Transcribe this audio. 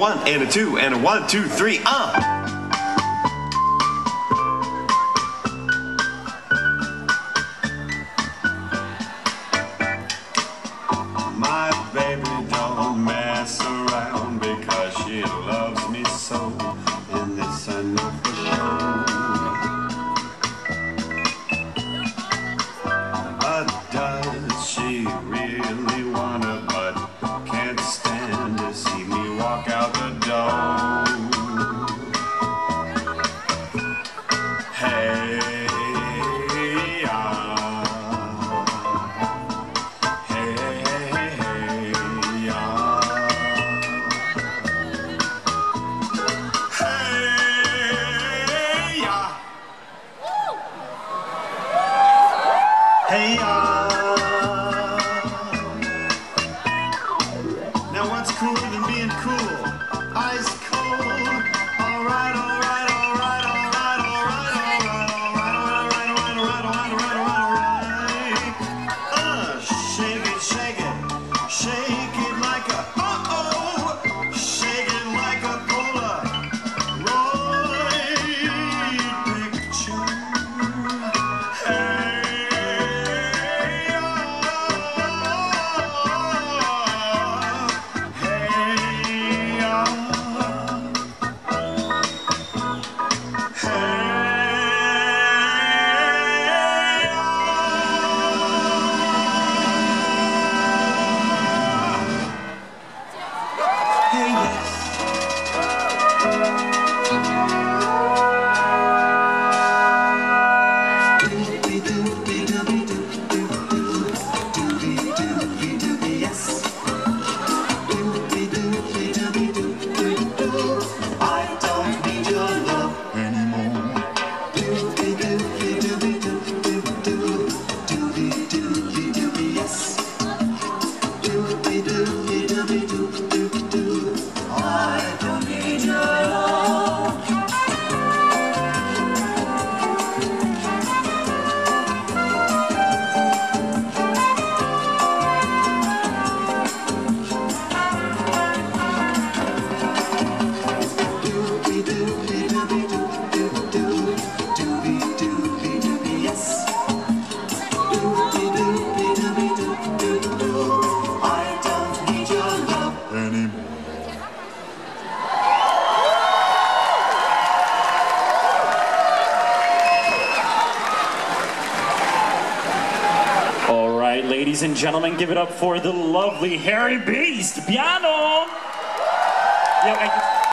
one and a two and a 1, 2, 3. My baby don't mess around because she loves me so, and this I know for sure. But does she really wanna, but can't stand to see me walk out the door? Hey, hey, now what's cooler than being cool? Ice cold. All right, all right, all right, all right, all right, all right, all right, all right, all right, all right, all right, all right, all right. Shake it, shake it, shake it like a shake it like a Polaroid picture. Ladies and gentlemen, give it up for the lovely Harry Beast piano.